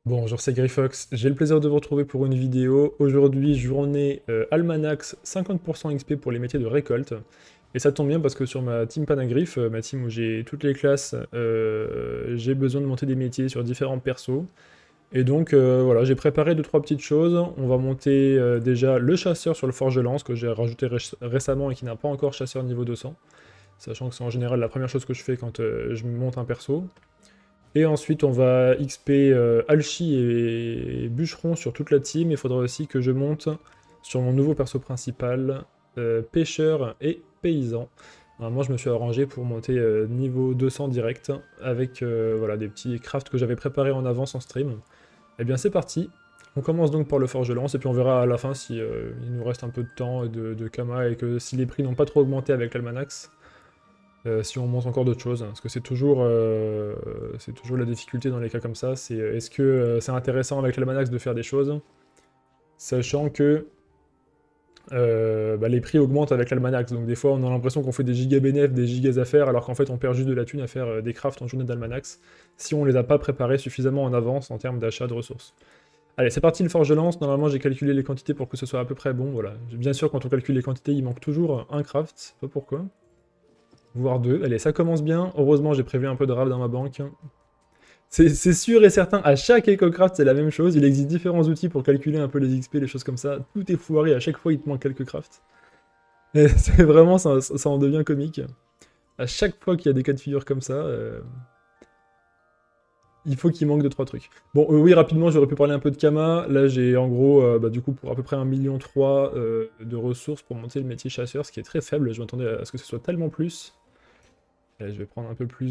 Bonjour, c'est Greyfox, j'ai le plaisir de vous retrouver pour une vidéo. Aujourd'hui, journée Almanax, 50% XP pour les métiers de récolte. Et ça tombe bien parce que sur ma team Panagriff, ma team où j'ai toutes les classes, j'ai besoin de monter des métiers sur différents persos. Et donc voilà, j'ai préparé deux trois petites choses. On va monter déjà le chasseur sur le forge-lance que j'ai rajouté récemment et qui n'a pas encore chasseur niveau 200. Sachant que c'est en général la première chose que je fais quand je monte un perso. Et ensuite, on va XP Alchi et Bûcheron sur toute la team. Il faudra aussi que je monte sur mon nouveau perso principal, pêcheur et paysan. Alors, moi, je me suis arrangé pour monter niveau 200 direct, avec voilà, des petits crafts que j'avais préparés en avance en stream. Et bien, c'est parti. On commence donc par le forge-lance, et puis on verra à la fin si il nous reste un peu de temps et de Kama, et que si les prix n'ont pas trop augmenté avec l'Almanax. Si on monte encore d'autres choses, hein, parce que c'est toujours la difficulté dans les cas comme ça, c'est est-ce que c'est intéressant avec l'Almanax de faire des choses, sachant que les prix augmentent avec l'Almanax, donc des fois on a l'impression qu'on fait des giga bénéf, des gigas affaires, alors qu'en fait on perd juste de la thune à faire des crafts en journée d'Almanax, si on les a pas préparés suffisamment en avance en termes d'achat de ressources. Allez, c'est parti le forge-lance, normalement j'ai calculé les quantités pour que ce soit à peu près bon, voilà. Bien sûr quand on calcule les quantités il manque toujours un craft, je sais pas pourquoi. Voire deux. Allez, ça commence bien. Heureusement, j'ai prévu un peu de rab dans ma banque. C'est sûr et certain, à chaque EcoCraft, c'est la même chose. Il existe différents outils pour calculer un peu les XP, les choses comme ça. Tout est foiré, à chaque fois, il te manque quelques crafts. Et c'est vraiment, ça en devient comique. À chaque fois qu'il y a des cas de figure comme ça, il faut qu'il manque 2-3 trucs. Bon, oui, rapidement, j'aurais pu parler un peu de Kama. Là, j'ai en gros, du coup, pour à peu près 1,3 million de ressources pour monter le métier chasseur, ce qui est très faible. Je m'attendais à ce que ce soit tellement plus. Là, je vais prendre un peu plus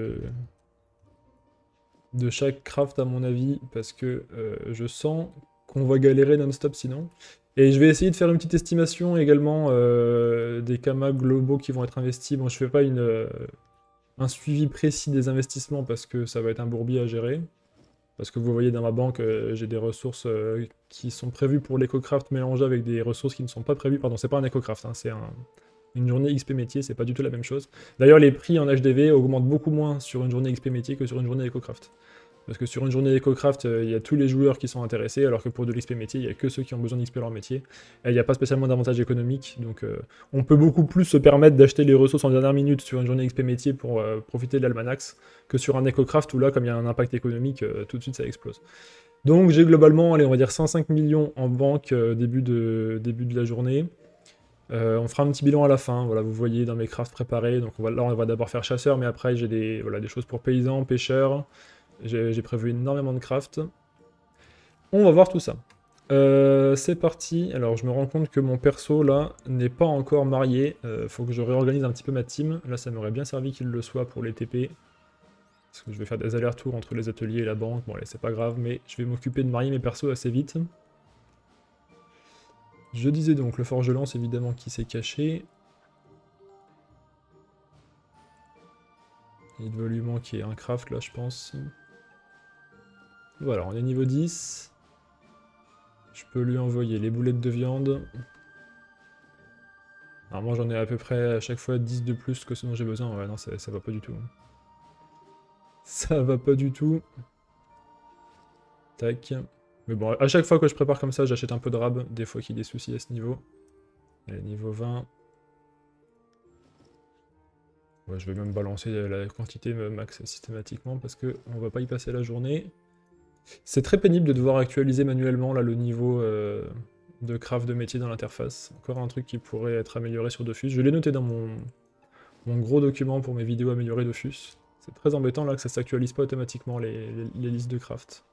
de chaque craft à mon avis, parce que je sens qu'on va galérer non-stop sinon. Et je vais essayer de faire une petite estimation également des kamas globaux qui vont être investis. Bon, je fais pas un suivi précis des investissements parce que ça va être un bourbier à gérer. Parce que vous voyez dans ma banque, j'ai des ressources qui sont prévues pour l'EcoCraft mélangées avec des ressources qui ne sont pas prévues. Pardon, c'est pas un EcoCraft, hein, c'est une journée XP métier, c'est pas du tout la même chose. D'ailleurs, les prix en HDV augmentent beaucoup moins sur une journée XP métier que sur une journée EcoCraft. Parce que sur une journée EcoCraft, il y a tous les joueurs qui sont intéressés, alors que pour de l'XP métier, il n'y a que ceux qui ont besoin d'XP leur métier. Et il n'y a pas spécialement d'avantage économique, donc on peut beaucoup plus se permettre d'acheter les ressources en dernière minute sur une journée XP métier pour profiter de l'Almanax, que sur un EcoCraft où là, comme il y a un impact économique, tout de suite ça explose. Donc j'ai globalement, allez, on va dire 105 millions en banque début de la journée. On fera un petit bilan à la fin, voilà, vous voyez dans mes crafts préparés, donc là on va d'abord faire chasseur, mais après j'ai des choses pour paysans, pêcheurs, j'ai prévu énormément de crafts. On va voir tout ça. C'est parti, alors je me rends compte que mon perso là n'est pas encore marié, faut que je réorganise un petit peu ma team, là ça m'aurait bien servi qu'il le soit pour les TP, parce que je vais faire des allers-retours entre les ateliers et la banque, bon allez c'est pas grave, mais je vais m'occuper de marier mes persos assez vite. Je disais donc le forge-lance évidemment qui s'est caché. Il doit lui manquer un craft là je pense. Voilà, on est niveau 10. Je peux lui envoyer les boulettes de viande. Normalement j'en ai à peu près à chaque fois 10 de plus que ce dont j'ai besoin. Ouais non ça va pas du tout. Ça va pas du tout. Tac. Mais bon, à chaque fois que je prépare comme ça, j'achète un peu de rab. Des fois qu'il y a des soucis à ce niveau. Allez, niveau 20. Ouais, je vais même balancer la quantité max systématiquement parce que on va pas y passer la journée. C'est très pénible de devoir actualiser manuellement là, le niveau de craft de métier dans l'interface. Encore un truc qui pourrait être amélioré sur Dofus. Je l'ai noté dans mon gros document pour mes vidéos améliorées Dofus. C'est très embêtant là que ça s'actualise pas automatiquement les listes de craft.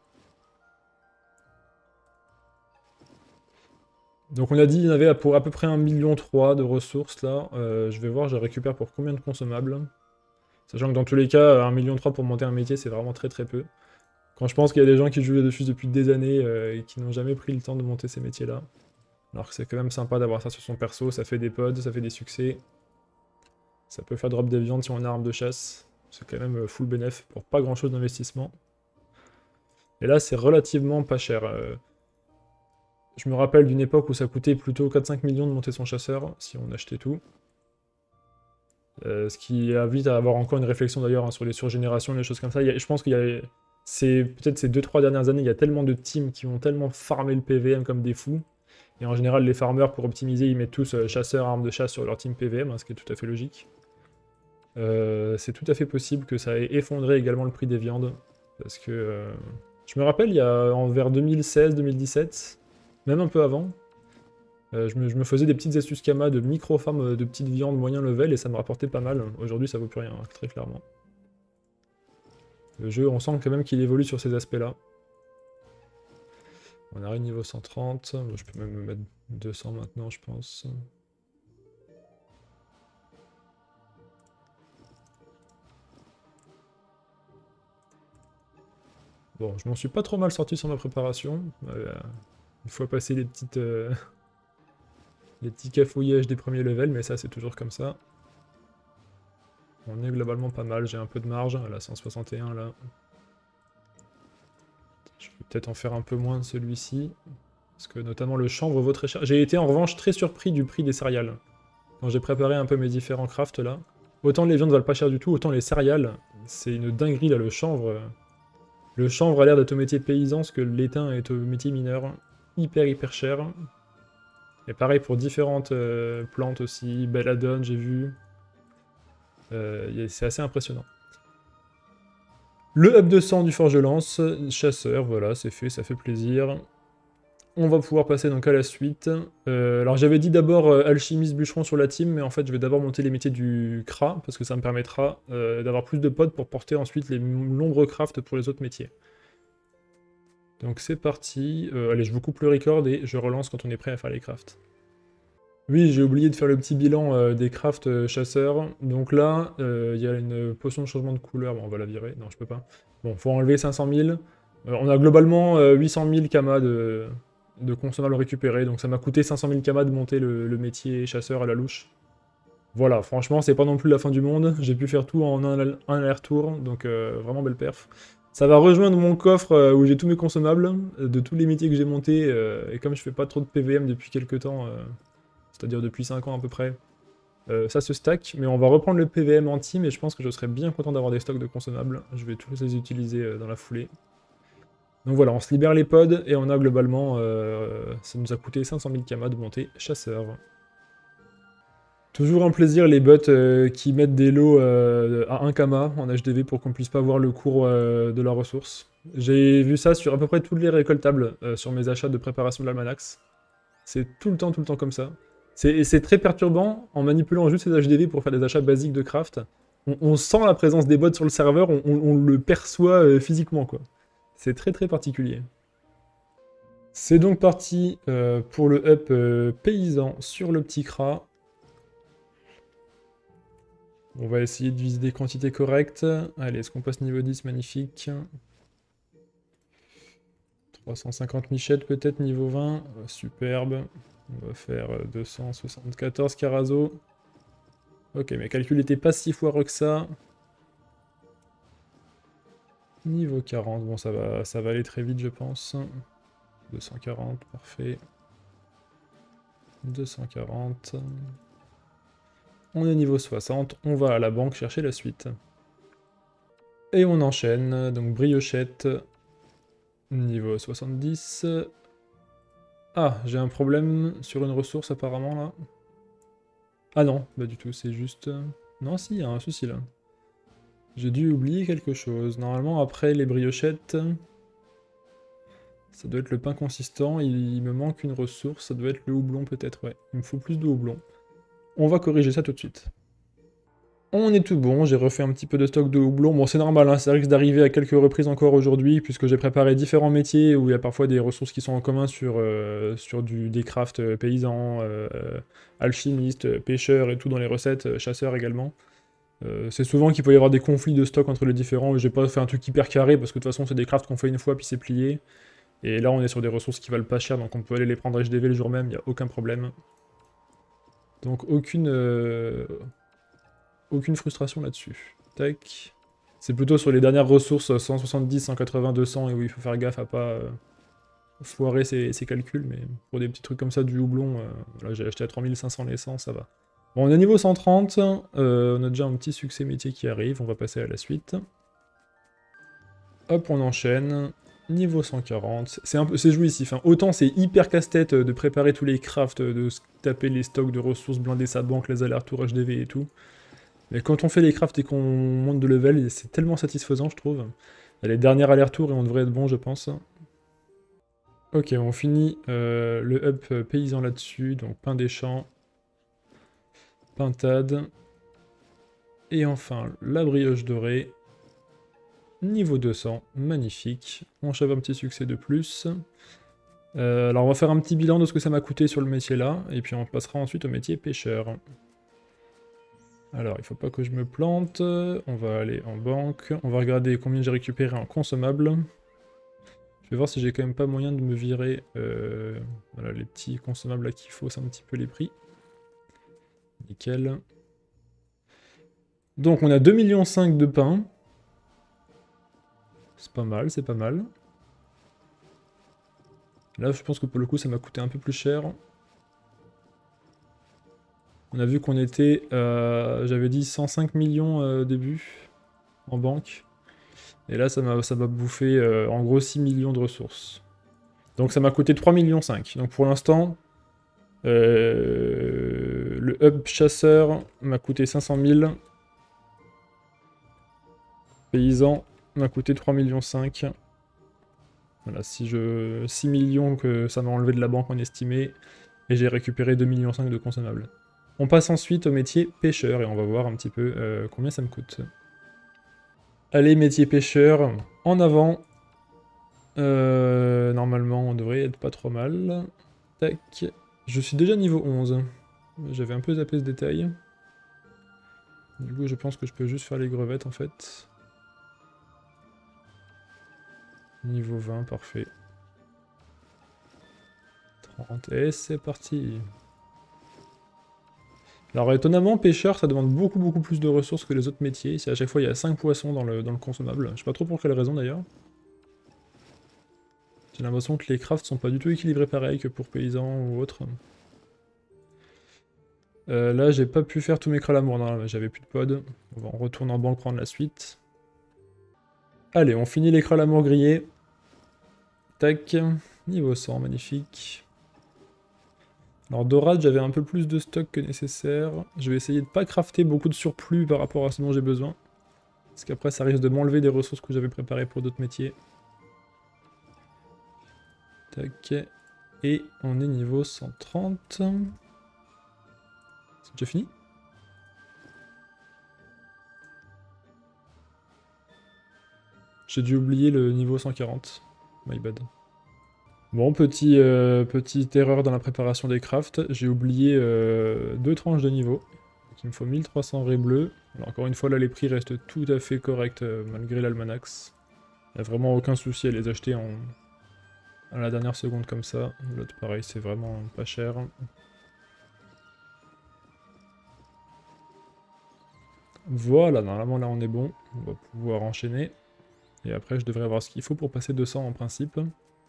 Donc on a dit qu'il y en avait pour à peu près 1,3 million de ressources là. Je vais voir, je récupère pour combien de consommables. Sachant que dans tous les cas, 1,3 million pour monter un métier, c'est vraiment très très peu. Quand je pense qu'il y a des gens qui jouent à Dofus depuis des années et qui n'ont jamais pris le temps de monter ces métiers-là. Alors que c'est quand même sympa d'avoir ça sur son perso, ça fait des pods, ça fait des succès. Ça peut faire drop des viandes si on a arme de chasse. C'est quand même full bénéf pour pas grand chose d'investissement. Et là, c'est relativement pas cher. Je me rappelle d'une époque où ça coûtait plutôt 4-5 millions de monter son chasseur, si on achetait tout. Ce qui invite à avoir encore une réflexion d'ailleurs hein, sur les surgénérations, les choses comme ça. Je pense qu'il y a... c'est peut-être ces 2-3 dernières années, il y a tellement de teams qui ont tellement farmé le PVM comme des fous. Et en général, les farmers, pour optimiser, ils mettent tous chasseurs, armes de chasse sur leur team PVM, hein, ce qui est tout à fait logique. C'est tout à fait possible que ça ait effondré également le prix des viandes. Parce que je me rappelle, il y a vers 2016-2017, même un peu avant, je me faisais des petites astuces Kama de micro-farm de petites viandes moyen level et ça me rapportait pas mal. Aujourd'hui, ça vaut plus rien, hein, très clairement. Le jeu, on sent quand même qu'il évolue sur ces aspects-là. On arrive niveau 130. Je peux même me mettre 200 maintenant, je pense. Bon, je m'en suis pas trop mal sorti sur ma préparation. Une fois passé les petits cafouillages des premiers levels, mais ça c'est toujours comme ça. On est globalement pas mal, j'ai un peu de marge, à la 161 là. Je vais peut-être en faire un peu moins de celui-ci. Parce que notamment le chanvre vaut très cher. J'ai été en revanche très surpris du prix des céréales. Quand j'ai préparé un peu mes différents crafts là. Autant les viandes valent pas cher du tout, autant les céréales, c'est une dinguerie là, le chanvre. Le chanvre a l'air d'être au métier paysan, ce que l'étain est au métier mineur. Hyper cher. Et pareil pour différentes plantes aussi, belladone j'ai vu. C'est assez impressionnant. Le up de sang du forge-lance, chasseur, voilà, c'est fait, ça fait plaisir. On va pouvoir passer donc à la suite. Alors j'avais dit d'abord alchimiste bûcheron sur la team, mais en fait je vais d'abord monter les métiers du CRA, parce que ça me permettra d'avoir plus de pods pour porter ensuite les nombreux crafts pour les autres métiers. Donc c'est parti. Allez, je vous coupe le record et je relance quand on est prêt à faire les crafts. Oui, j'ai oublié de faire le petit bilan des crafts chasseurs. Donc là, il y a une potion de changement de couleur. Bon, on va la virer. Non, je peux pas. Bon, faut enlever 500 000. On a globalement 800 000 kamas de consommables récupérés. Donc ça m'a coûté 500 000 kamas de monter le métier chasseur à la louche. Voilà, franchement, c'est pas non plus la fin du monde. J'ai pu faire tout en un aller-retour. Donc vraiment belle perf. Ça va rejoindre mon coffre où j'ai tous mes consommables de tous les métiers que j'ai montés. Et comme je fais pas trop de PVM depuis quelques temps... c'est-à-dire depuis 5 ans à peu près. Ça se stack, mais on va reprendre le PVM en team et je pense que je serais bien content d'avoir des stocks de consommables. Je vais tous les utiliser dans la foulée. Donc voilà, on se libère les pods et on a globalement... ça nous a coûté 500 000 kamas de monter chasseur. Toujours un plaisir les bots qui mettent des lots à 1 kama en HDV pour qu'on puisse pas voir le cours de la ressource. J'ai vu ça sur à peu près tous les récoltables sur mes achats de préparation de l'Almanax. C'est tout le temps comme ça. C'est très perturbant, en manipulant juste ces HDV pour faire des achats basiques de craft. On sent la présence des bots sur le serveur, on le perçoit physiquement, quoi. C'est très particulier. C'est donc parti pour le up paysan sur le petit CRA. On va essayer de viser des quantités correctes. Allez, est-ce qu'on passe niveau 10? Magnifique. 350 michettes peut-être, niveau 20. Superbe. On va faire 274 Carazo. Ok, mes calculs n'étaient pas si foireux que ça. Niveau 40, bon ça va aller très vite je pense. 240, parfait. 240. On est niveau 60, on va à la banque chercher la suite. Et on enchaîne, donc briochette. Niveau 70. Ah, j'ai un problème sur une ressource apparemment là. Ah non, pas du tout, c'est juste... Non, si, il y a un souci là. J'ai dû oublier quelque chose. Normalement, après les briochettes... Ça doit être le pain consistant, il me manque une ressource, ça doit être le houblon peut-être, ouais. Il me faut plus de houblon. On va corriger ça tout de suite. On est tout bon, j'ai refait un petit peu de stock de houblon. Bon, c'est normal, hein, ça risque d'arriver à quelques reprises encore aujourd'hui, puisque j'ai préparé différents métiers où il y a parfois des ressources qui sont en commun sur des crafts paysans, alchimistes, pêcheurs et tout dans les recettes, chasseurs également. C'est souvent qu'il peut y avoir des conflits de stock entre les différents, et j'ai pas fait un truc hyper carré, parce que de toute façon c'est des crafts qu'on fait une fois puis c'est plié. Et là on est sur des ressources qui valent pas cher, donc on peut aller les prendre HDV le jour même, il n'y a aucun problème. Donc aucune frustration là-dessus. Tac. C'est plutôt sur les dernières ressources 170, 180, 200 et où il faut faire gaffe à pas foirer ses calculs, mais pour des petits trucs comme ça, du houblon, là j'ai acheté à 3500 l'essence, ça va. Bon, on est niveau 130, on a déjà un petit succès métier qui arrive, on va passer à la suite. Hop, on enchaîne. Niveau 140. C'est jouissif. Hein. Autant c'est hyper casse-tête de préparer tous les crafts, de se taper les stocks de ressources, blinder sa banque, les allers-retours HDV et tout. Mais quand on fait les crafts et qu'on monte de level, c'est tellement satisfaisant, je trouve. Il y a les derniers allers-retours et on devrait être bon, je pense. Ok, on finit le up paysan là-dessus. Donc pain des champs, pintade. Et enfin, la brioche dorée. Niveau 200, magnifique. On chope un petit succès de plus. Alors on va faire un petit bilan de ce que ça m'a coûté sur le métier là, et puis on passera ensuite au métier pêcheur. Alors il faut pas que je me plante, on va aller en banque, on va regarder combien j'ai récupéré en consommable. Je vais voir si j'ai quand même pas moyen de me virer voilà, les petits consommables là qu'il faut, c'est un petit peu les prix. Nickel. Donc on a 2,5 millions de pain. C'est pas mal, c'est pas mal. Là, je pense que pour le coup, ça m'a coûté un peu plus cher. On a vu qu'on était, j'avais dit 105 millions au début, en banque. Et là, ça m'a bouffé en gros 6 millions de ressources. Donc ça m'a coûté 3,5 millions. Donc pour l'instant, le hub chasseur m'a coûté 500 000. Paysan m'a coûté 3,5 millions. Voilà, 6 millions que ça m'a enlevé de la banque en estimé, et j'ai récupéré 2,5 millions de consommables. On passe ensuite au métier pêcheur, et on va voir un petit peu combien ça me coûte. Allez, métier pêcheur, en avant. Normalement, on devrait être pas trop mal. Tac. Je suis déjà niveau 11. J'avais un peu zappé ce détail. Du coup, je pense que je peux juste faire les grevettes, en fait. Niveau 20, parfait. 30, et c'est parti. Alors étonnamment, pêcheur, ça demande beaucoup plus de ressources que les autres métiers. C'est à chaque fois, il y a 5 poissons dans le consommable. Je sais pas trop pour quelle raison d'ailleurs. J'ai l'impression que les crafts sont pas du tout équilibrés pareil que pour paysans ou autres. Là, j'ai pas pu faire tous mes crâles à l'amour, j'avais plus de pod. On retourne en banque prendre la suite. Allez, on finit les crâles à l'amour grillés. Tac, niveau 100, magnifique. Alors dorade, j'avais un peu plus de stock que nécessaire. Je vais essayer de pas crafter beaucoup de surplus par rapport à ce dont j'ai besoin. Parce qu'après ça risque de m'enlever des ressources que j'avais préparées pour d'autres métiers. Tac. Et on est niveau 130. C'est déjà fini? J'ai dû oublier le niveau 140. My bad. Bon, petite erreur dans la préparation des crafts. J'ai oublié 2 tranches de niveau. Donc il me faut 1300 raies bleues. Alors encore une fois, là, les prix restent tout à fait corrects malgré l'almanax. Il n'y a vraiment aucun souci à les acheter à la dernière seconde comme ça. L'autre, pareil, c'est vraiment pas cher. Voilà, normalement là on est bon. On va pouvoir enchaîner. Et après, je devrais avoir ce qu'il faut pour passer 200 en principe.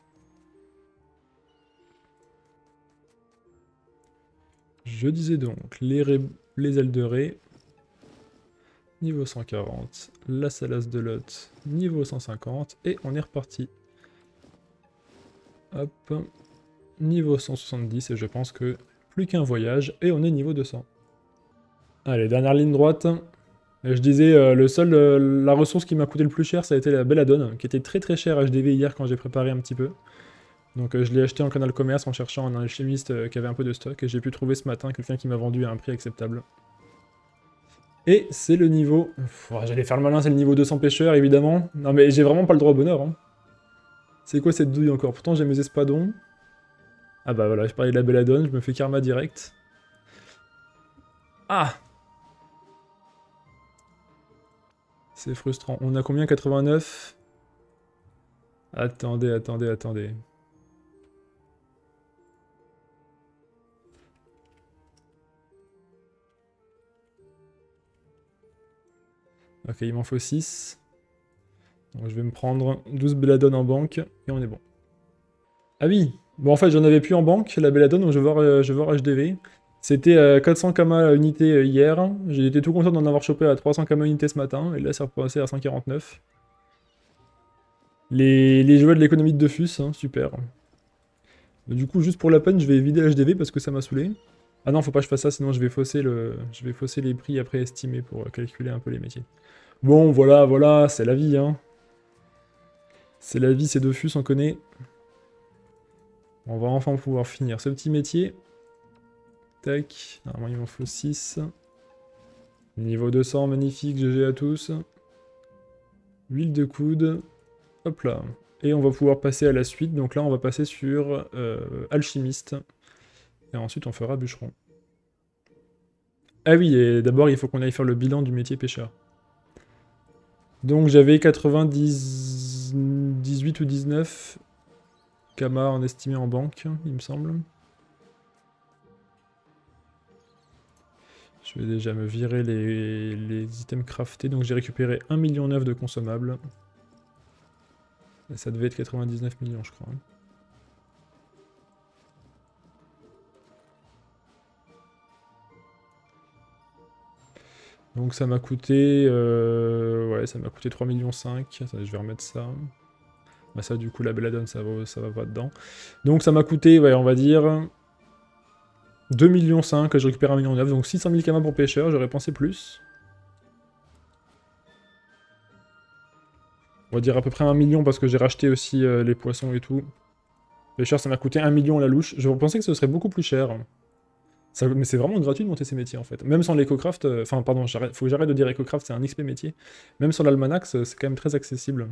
Je disais donc, les ailes de raie, niveau 140, la salace de lot, niveau 150, et on est reparti. Hop, niveau 170, et je pense que plus qu'un voyage, et on est niveau 200. Allez, dernière ligne droite. Je disais, la ressource qui m'a coûté le plus cher, ça a été la belladone, qui était très chère HDV hier quand j'ai préparé un petit peu. Donc je l'ai acheté en canal commerce en cherchant un alchimiste qui avait un peu de stock, et j'ai pu trouver ce matin quelqu'un qui m'a vendu à un prix acceptable. Et c'est le niveau... J'allais faire le malin, c'est le niveau 200 pêcheur, évidemment. Non mais j'ai vraiment pas le droit au bonheur. Hein. C'est quoi cette douille encore? Pourtant j'ai mes espadons. Ah bah voilà, je parlais de la belladone, je me fais karma direct. Ah! C'est frustrant. On a combien? 89? Attendez. Ok, il m'en faut 6. Donc je vais me prendre 12 belladone en banque, et on est bon. Ah oui! Bon en fait j'en avais plus en banque, la belladone, donc je vais voir HDV. C'était 400 kama unité hier, j'ai été tout content d'en avoir chopé à 300 kama unité ce matin, et là c'est repassé à 149. Les jouets de l'économie de Dofus, hein, super. Du coup, juste pour la peine, je vais vider l'HDV parce que ça m'a saoulé. Ah non, faut pas que je fasse ça, sinon je vais fausser les prix après estimés pour calculer un peu les métiers. Bon, voilà, voilà, c'est la vie, hein. C'est la vie, c'est Dofus, on connaît. On va enfin pouvoir finir ce petit métier. Tac, normalement il m'en faut 6. Niveau 200, magnifique, GG à tous. Huile de coude. Hop là. Et on va pouvoir passer à la suite. Donc là, on va passer sur alchimiste. Et ensuite, on fera bûcheron. Ah oui, et d'abord, il faut qu'on aille faire le bilan du métier pêcheur. Donc j'avais 18 ou 19 Kama en estimé en banque, il me semble. Je vais déjà me virer les items craftés. Donc j'ai récupéré 1,9 million de consommables. Et ça devait être 99 millions, je crois. Donc ça m'a coûté... ouais, ça m'a coûté 3,5 millions. Attendez, je vais remettre ça. Bah ça, du coup, la belladone, ça va pas dedans. Donc ça m'a coûté, ouais, on va dire... 2,5 millions, que je récupère 1,9 million. Donc 600 000 kamas pour pêcheur, j'aurais pensé plus. On va dire à peu près 1 million parce que j'ai racheté aussi les poissons et tout. Pêcheur, ça m'a coûté 1 million la louche. Je pensais que ce serait beaucoup plus cher. Mais c'est vraiment gratuit de monter ces métiers en fait. Même sans l'EcoCraft, enfin pardon, faut que j'arrête de dire EcoCraft, c'est un XP métier. Même sur l'Almanax, c'est quand même très accessible.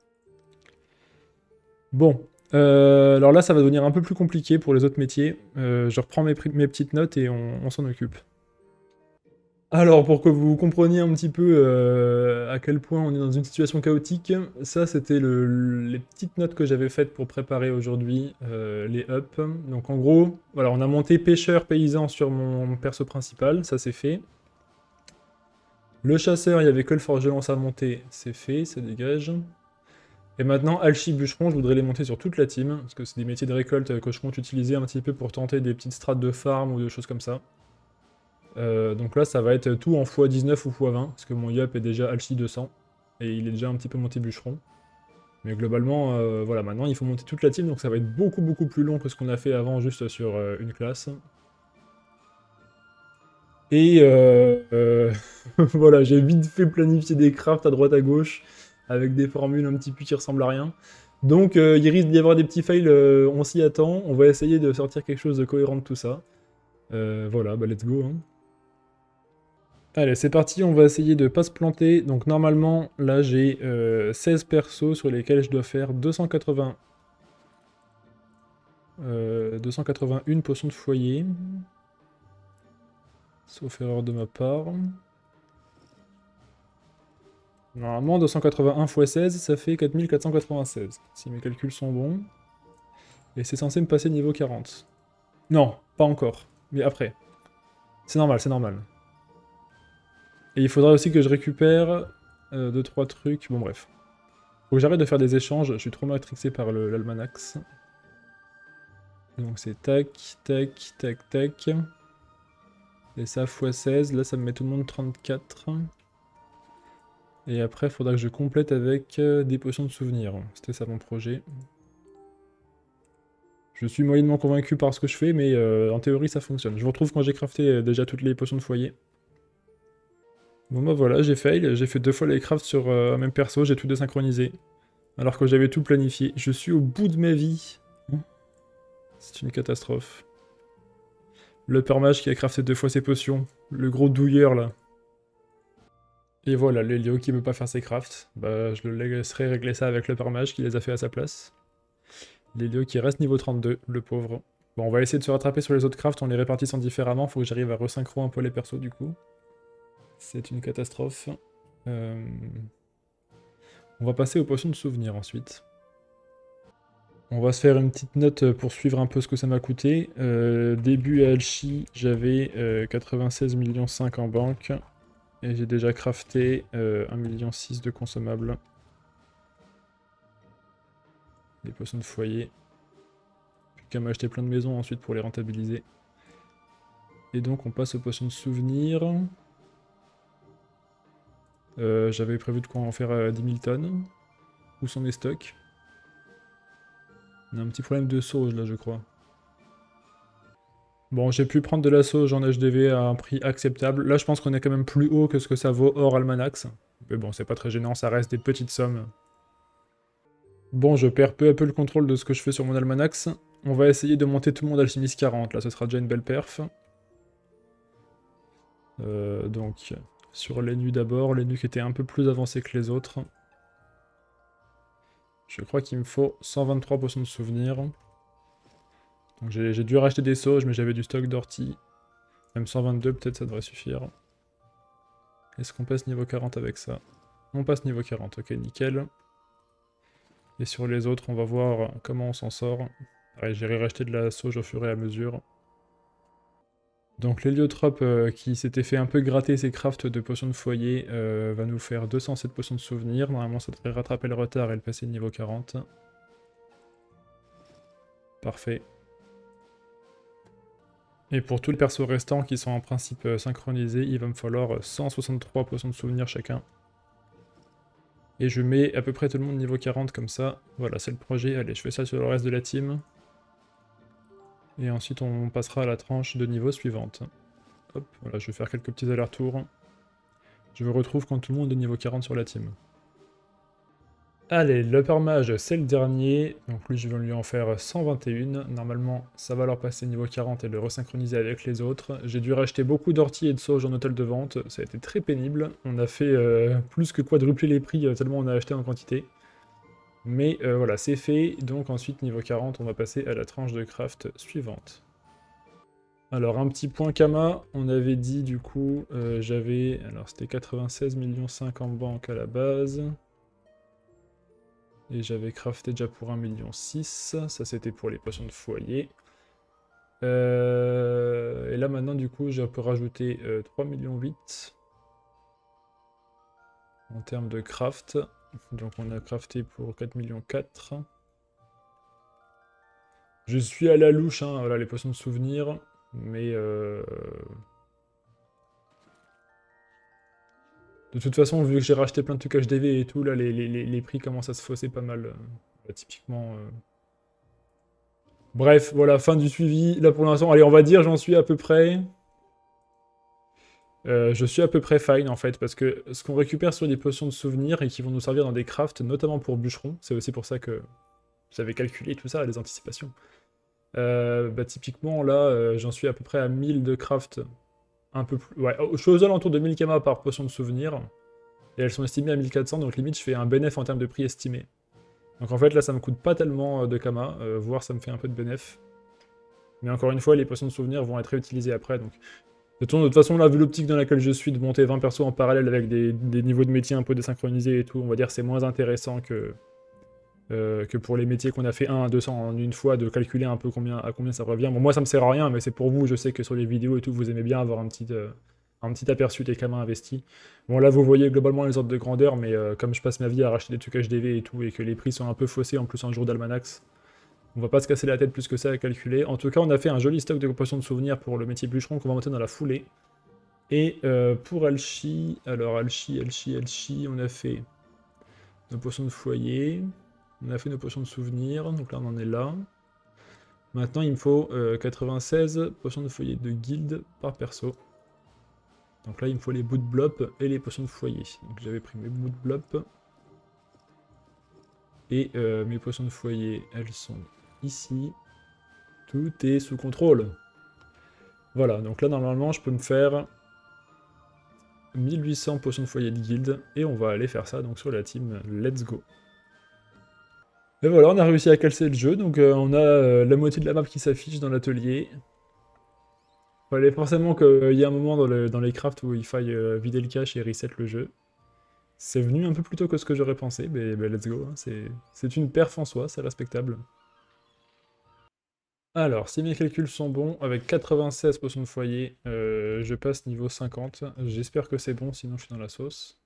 Bon, alors là ça va devenir un peu plus compliqué pour les autres métiers. Je reprends mes petites notes et on s'en occupe. Alors, pour que vous compreniez un petit peu à quel point on est dans une situation chaotique, ça c'était les petites notes que j'avais faites pour préparer aujourd'hui les ups. Donc en gros, voilà, on a monté pêcheur paysan sur mon perso principal, ça c'est fait. Le chasseur, il n'y avait que le forgeron à monter, c'est fait, ça dégage. Et maintenant, Alchi Bûcheron, je voudrais les monter sur toute la team, parce que c'est des métiers de récolte que je compte utiliser un petit peu pour tenter des petites strates de farm ou des choses comme ça. Donc là, ça va être tout en x19 ou x20, parce que mon Yup est déjà Alchi 200, et il est déjà un petit peu monté bûcheron. Mais globalement, voilà, maintenant il faut monter toute la team, donc ça va être beaucoup beaucoup plus long que ce qu'on a fait avant juste sur une classe. Et voilà, j'ai vite fait planifier des crafts à droite à gauche, avec des formules un petit peu qui ressemblent à rien. Donc il risque d'y avoir des petits fails, on s'y attend, on va essayer de sortir quelque chose de cohérent de tout ça. Voilà, bah let's go, hein. Allez, c'est parti, on va essayer de pas se planter. Donc normalement, là j'ai 16 persos sur lesquels je dois faire 281 potions de foyer. Sauf erreur de ma part. Normalement, 281 x 16, ça fait 4496, si mes calculs sont bons. Et c'est censé me passer niveau 40. Non, pas encore, mais après. C'est normal, c'est normal. Et il faudra aussi que je récupère 2-3 trucs, bon bref. Faut que j'arrête de faire des échanges, je suis trop matrixé par l'Almanax. Donc c'est tac, tac, tac, tac. Et ça x 16, là ça me met tout le monde 34. Et après il faudra que je complète avec des potions de souvenirs. C'était ça mon projet. Je suis moyennement convaincu par ce que je fais, mais en théorie ça fonctionne. Je vous retrouve quand j'ai crafté déjà toutes les potions de foyer. Bon bah voilà, j'ai fail, j'ai fait 2 fois les crafts sur un même perso, j'ai tout désynchronisé. Alors que j'avais tout planifié. Je suis au bout de ma vie. C'est une catastrophe. Le permage qui a crafté 2 fois ses potions. Le gros douilleur là. Et voilà, l'Elio qui veut pas faire ses crafts. Bah je le laisserai régler ça avec le permage qui les a fait à sa place. L'Elio qui reste niveau 32, le pauvre. Bon, on va essayer de se rattraper sur les autres crafts en les répartissant différemment. Faut que j'arrive à resynchro un peu les persos du coup. C'est une catastrophe. On va passer aux potions de souvenirs ensuite. On va se faire une petite note pour suivre un peu ce que ça m'a coûté. Début à Alchi, j'avais 96,5 millions en banque. Et j'ai déjà crafté 1,6 million de consommables. Les potions de foyer. Plus qu'à m'acheter plein de maisons ensuite pour les rentabiliser. Et donc on passe aux potions de souvenirs. J'avais prévu de quoi en faire 10 000 tonnes. Où sont mes stocks? On a un petit problème de sauge là, je crois. Bon, j'ai pu prendre de la sauge en HDV à un prix acceptable. Là, je pense qu'on est quand même plus haut que ce que ça vaut hors Almanax. Mais bon, c'est pas très gênant, ça reste des petites sommes. Bon, je perds peu à peu le contrôle de ce que je fais sur mon Almanax. On va essayer de monter tout le monde Alchimiste 40, là, ce sera déjà une belle perf. Donc, sur les nus d'abord, les nus qui étaient un peu plus avancés que les autres. Je crois qu'il me faut 123 potions de souvenir. Donc j'ai dû racheter des sauges, mais j'avais du stock d'ortie. Même 122, peut-être ça devrait suffire. Est-ce qu'on passe niveau 40 avec ça? On passe niveau 40, ok, nickel. Et sur les autres, on va voir comment on s'en sort. Pareil, j'irai racheter de la sauge au fur et à mesure. Donc l'héliotrope qui s'était fait un peu gratter ses crafts de potions de foyer va nous faire 207 potions de souvenir. Normalement ça devrait rattraper le retard et le passer niveau 40. Parfait. Et pour tous les persos restants qui sont en principe synchronisés, il va me falloir 163 potions de souvenir chacun. Et je mets à peu près tout le monde niveau 40 comme ça. Voilà, c'est le projet. Allez, je fais ça sur le reste de la team. Et ensuite on passera à la tranche de niveau suivante. Hop, voilà, je vais faire quelques petits allers-retours. Je vous retrouve quand tout le monde est niveau 40 sur la team. Allez, l'Upper Mage, c'est le dernier. Donc lui, je vais lui en faire 121. Normalement, ça va leur passer niveau 40 et le resynchroniser avec les autres. J'ai dû racheter beaucoup d'orties et de sauge en hôtel de vente. Ça a été très pénible. On a fait plus que quadrupler les prix tellement on a acheté en quantité. Mais voilà, c'est fait. Donc ensuite, niveau 40, on va passer à la tranche de craft suivante. Alors, un petit point Kama, on avait dit du coup, j'avais... Alors, c'était 96,5 millions en banque à la base. Et j'avais crafté déjà pour 1,6 million. Ça, c'était pour les potions de foyer. Et là, maintenant, du coup, je peux rajouter 3,8 millions en termes de craft. Donc, on a crafté pour 4,4 millions. Je suis à la louche, hein, voilà, les potions de souvenir. Mais... de toute façon, vu que j'ai racheté plein de trucs HDV et tout, là, les prix commencent à se fausser pas mal. Là, typiquement... Bref, voilà, fin du suivi. Là, pour l'instant, allez, on va dire, j'en suis à peu près... je suis à peu près fine, en fait, parce que ce qu'on récupère sur des potions de souvenirs et qui vont nous servir dans des crafts, notamment pour bûcheron, c'est aussi pour ça que j'avais calculé tout ça, les anticipations. Bah, typiquement, là, j'en suis à peu près à 1000 de craft, un peu plus... Ouais, je suis aux alentours de 1000 kamas par potion de souvenir, et elles sont estimées à 1400, donc limite, je fais un bénéf en termes de prix estimé. Donc en fait, là, ça me coûte pas tellement de kamas, voire ça me fait un peu de bénéf. Mais encore une fois, les potions de souvenir vont être réutilisées après, donc... De toute façon, là, vu l'optique dans laquelle je suis, de monter 20 persos en parallèle avec des niveaux de métier un peu désynchronisés et tout, on va dire que c'est moins intéressant que pour les métiers qu'on a fait 1 à 200 en une fois, de calculer un peu à combien ça revient. Bon, moi, ça me sert à rien, mais c'est pour vous, je sais que sur les vidéos et tout, vous aimez bien avoir un petit aperçu des camas investis. Bon, là, vous voyez globalement les ordres de grandeur, mais comme je passe ma vie à racheter des trucs HDV et tout, et que les prix sont un peu faussés, en plus un jour d'Almanax, on va pas se casser la tête plus que ça à calculer. En tout cas, on a fait un joli stock de potions de souvenirs pour le métier bûcheron qu'on va monter dans la foulée. Et pour Alchi, alors Alchi, on a fait nos potions de foyer, on a fait nos potions de souvenirs, donc là on en est là. Maintenant il me faut 96 potions de foyer de guilde par perso. Donc là il me faut les bouts de blop et les potions de foyer. Donc j'avais pris mes bouts de blop. Et mes potions de foyer, elles sont ici. Tout est sous contrôle. Voilà, donc là normalement je peux me faire 1800 potions de foyer de guilde, et on va aller faire ça donc sur la team Let's Go. Et voilà, on a réussi à calcer le jeu, donc on a la moitié de la map qui s'affiche dans l'atelier. Il fallait forcément qu'il y ait un moment dans les crafts où il faille vider le cache et reset le jeu. C'est venu un peu plus tôt que ce que j'aurais pensé, mais let's go, hein. C'est une perf en soi, c'est respectable. Alors, si mes calculs sont bons, avec 96 potions de foyer, je passe niveau 50. J'espère que c'est bon, sinon je suis dans la sauce.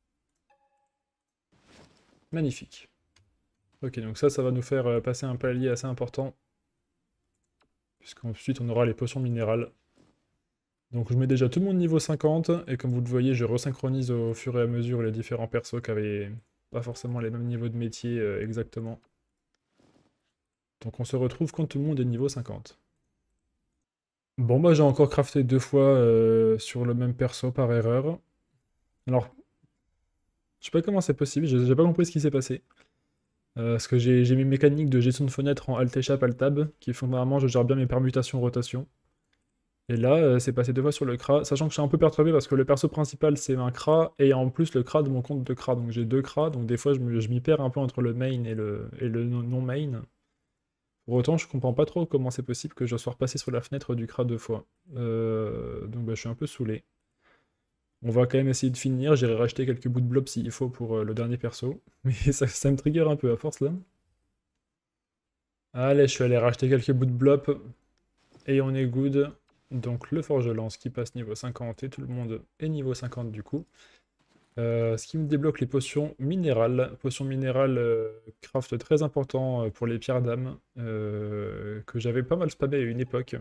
Magnifique. Ok, donc ça va nous faire passer un palier assez important. Puisqu'ensuite on aura les potions minérales. Donc je mets déjà tout le monde niveau 50, et comme vous le voyez, je resynchronise au fur et à mesure les différents persos qui avaient pas forcément les mêmes niveaux de métier exactement. Donc on se retrouve quand tout le monde est niveau 50. Bon bah j'ai encore crafté 2 fois sur le même perso par erreur. Alors, je sais pas comment c'est possible, j'ai pas compris ce qui s'est passé. Parce que j'ai mis mécanique de gestion de fenêtre en Alt Échappe Alt Tab, qui font vraiment je gère bien mes permutations rotation. Et là, c'est passé 2 fois sur le CRA, sachant que je suis un peu perturbé parce que le perso principal c'est un CRA, et en plus le CRA de mon compte de CRA, donc j'ai 2 CRA, donc des fois je m'y perds un peu entre le main et le non-main. Pour autant, je comprends pas trop comment c'est possible que je sois repassé sur la fenêtre du CRA 2 fois. Donc bah, je suis un peu saoulé. On va quand même essayer de finir, j'irai racheter quelques bouts de blob s'il faut pour le dernier perso. Mais ça me trigger un peu à force là. Allez, je suis allé racheter quelques bouts de blob. Et on est good. Donc le forge-lance qui passe niveau 50 et tout le monde est niveau 50 du coup. Ce qui me débloque les potions minérales. Potions minérales, craft très important pour les pierres d'âme. Que j'avais pas mal spammé à une époque.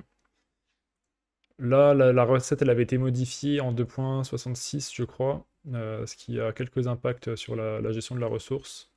Là, la recette, elle avait été modifiée en 2.66, je crois, ce qui a quelques impacts sur la gestion de la ressource.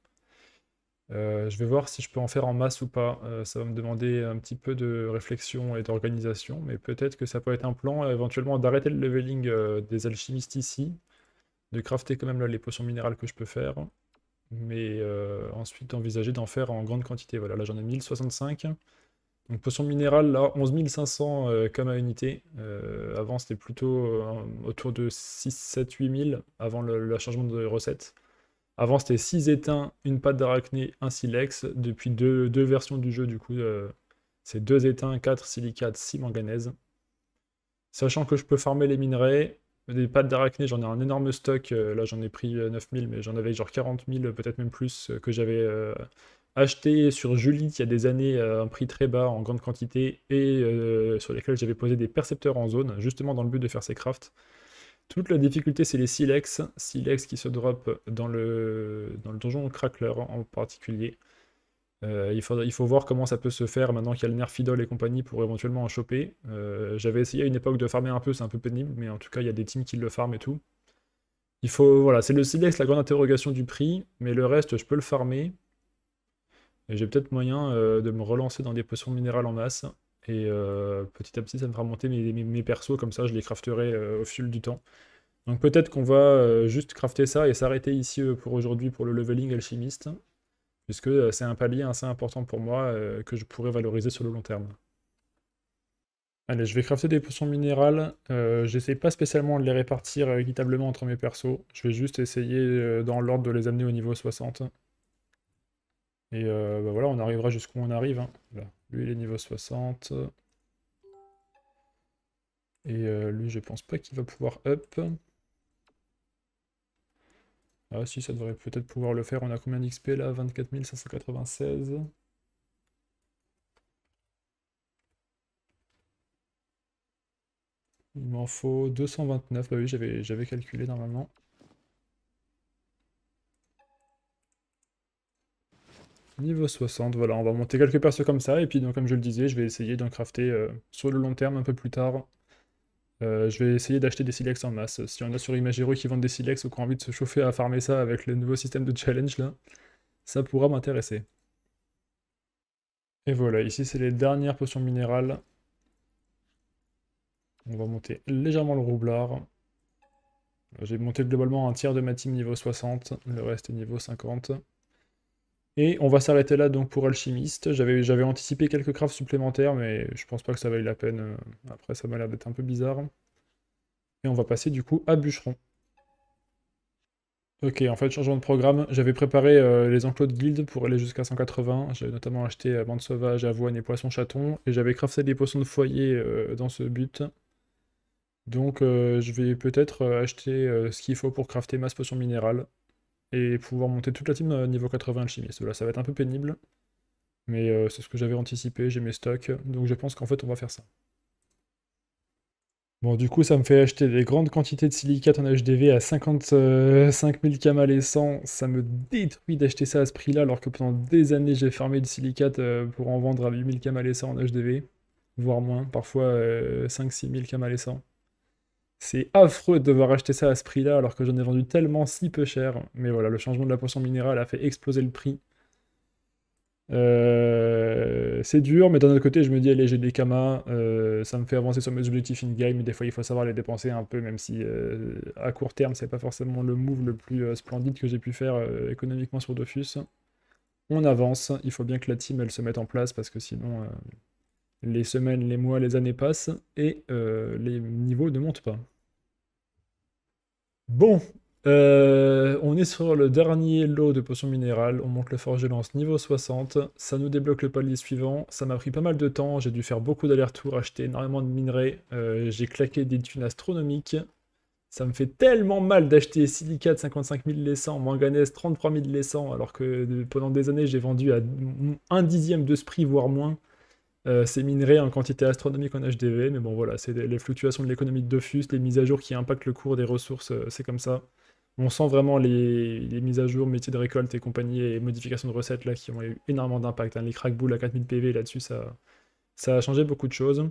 Je vais voir si je peux en faire en masse ou pas. Ça va me demander un petit peu de réflexion et d'organisation, mais peut-être que ça peut être un plan, éventuellement, d'arrêter le leveling des alchimistes ici, de crafter quand même là, les potions minérales que je peux faire, mais ensuite envisager d'en faire en grande quantité. Voilà, là j'en ai 1065. Donc potion minérale, là, 11 500 comme à unité. Avant, c'était plutôt autour de 6, 7, 8 000 avant le changement de recette. Avant, c'était 6 éteints, une pâte d'arachné, un silex. Depuis deux versions du jeu, du coup, c'est 2 éteints, 4 silicates, 6 manganèse. Sachant que je peux farmer les minerais, des pâtes d'arachné, j'en ai un énorme stock. Là, j'en ai pris 9000, mais j'en avais genre 40 000, peut-être même plus, que j'avais acheté sur Julie il y a des années à un prix très bas en grande quantité et sur lesquels j'avais posé des percepteurs en zone, justement dans le but de faire ces crafts. Toute la difficulté, c'est les silex. Silex qui se drop dans le donjon Crackler en particulier. Il faut voir comment ça peut se faire maintenant qu'il y a le nerf Idol et compagnie pour éventuellement en choper. J'avais essayé à une époque de farmer un peu, c'est un peu pénible, mais en tout cas, il y a des teams qui le farment et tout. Voilà, c'est le silex la grande interrogation du prix, mais le reste, je peux le farmer. Et j'ai peut-être moyen de me relancer dans des potions minérales en masse. Et petit à petit, ça me fera monter mes persos, comme ça je les crafterai au fil du temps. Donc peut-être qu'on va juste crafter ça et s'arrêter ici pour aujourd'hui pour le leveling alchimiste. Puisque c'est un palier assez important pour moi que je pourrais valoriser sur le long terme. Allez, je vais crafter des potions minérales. J'essaie pas spécialement de les répartir équitablement entre mes persos. Je vais juste essayer dans l'ordre de les amener au niveau 60. Et bah voilà, on arrivera jusqu'où on arrive. Hein. Là. Lui, il est niveau 60. Et lui, je pense pas qu'il va pouvoir up. Ah si, ça devrait peut-être pouvoir le faire. On a combien d'XP là? 24 596. Il m'en faut 229. Bah oui, j'avais calculé normalement. Niveau 60, voilà, on va monter quelques persos comme ça, et puis donc, comme je le disais, je vais essayer d'en crafter sur le long terme un peu plus tard. Je vais essayer d'acheter des silex en masse. Si on a sur Imagero qui vendent des silex ou qui ont envie de se chauffer à farmer ça avec le nouveau système de challenge là, ça pourra m'intéresser. Et voilà, ici c'est les dernières potions minérales. On va monter légèrement le roublard. J'ai monté globalement un tiers de ma team niveau 60, le reste est niveau 50. Et on va s'arrêter là donc pour alchimiste. J'avais anticipé quelques crafts supplémentaires, mais je pense pas que ça vaille la peine. Après, ça m'a l'air d'être un peu bizarre. Et on va passer du coup à bûcheron. Ok, en fait, changement de programme. J'avais préparé les enclos de guilde pour aller jusqu'à 180. J'avais notamment acheté bande sauvage, avoine et poisson chaton. Et j'avais crafté des potions de foyer dans ce but. Donc je vais peut-être acheter ce qu'il faut pour crafter masse potion minérale. Et pouvoir monter toute la team niveau 80 alchimiste. Là, ça va être un peu pénible. Mais c'est ce que j'avais anticipé, j'ai mes stocks. Donc je pense qu'en fait, on va faire ça. Bon, du coup, ça me fait acheter des grandes quantités de silicate en HDV à 55 000 camales et 100. Ça me détruit d'acheter ça à ce prix-là, alors que pendant des années, j'ai farmé du silicate pour en vendre à 8 000 camales et 100 en HDV. Voire moins, parfois 5-6 000 camales et 100. C'est affreux de devoir acheter ça à ce prix-là, alors que j'en ai vendu tellement si peu cher. Mais voilà, le changement de la potion minérale a fait exploser le prix. C'est dur, mais d'un autre côté, je me dis, allez, j'ai des kamas, ça me fait avancer sur mes objectifs in-game, mais des fois, il faut savoir les dépenser un peu, même si à court terme, c'est pas forcément le move le plus splendide que j'ai pu faire économiquement sur Dofus. On avance, il faut bien que la team, elle se mette en place, parce que sinon, les semaines, les mois, les années passent, et les niveaux ne montent pas. Bon, on est sur le dernier lot de potions minérales, on monte le forge-lance niveau 60, ça nous débloque le palier suivant, ça m'a pris pas mal de temps, j'ai dû faire beaucoup d'allers-retours, acheter énormément de minerais, j'ai claqué des thunes astronomiques, ça me fait tellement mal d'acheter silicate 55 000 les 100, manganèse 33 000 les 100, alors que pendant des années j'ai vendu à un dixième de ce prix, voire moins, ces minerais en quantité astronomique en HDV, mais bon voilà, c'est les fluctuations de l'économie de Dofus, les mises à jour qui impactent le cours des ressources, c'est comme ça. On sent vraiment les mises à jour, métiers de récolte et compagnie, et modifications de recettes là qui ont eu énormément d'impact, hein. Les crackbulls à 4000 PV là-dessus, ça a changé beaucoup de choses.